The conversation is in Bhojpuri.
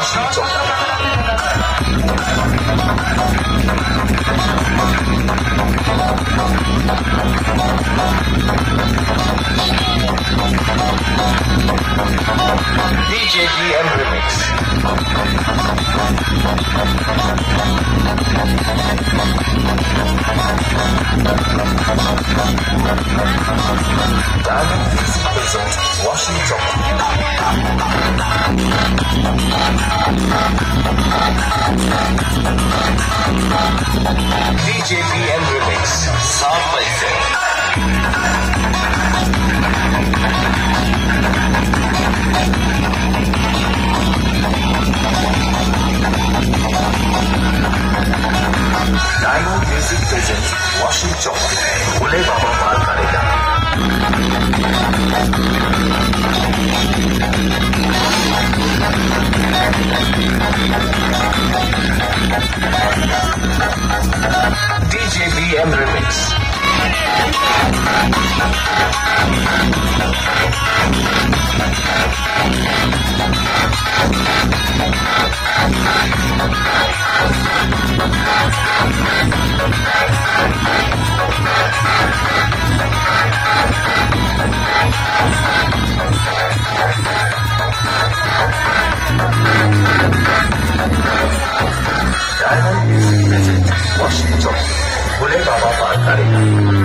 Washington. DJ DM Remix. Diamond Music presents Washington. DJ DM Remix. Sound Blazing. Diamond Music presents Washington. Bhole बाबा पार करेगा. DJ BM Remix. Diamond Music presents Washington. Bhole बाबा पार करेगा.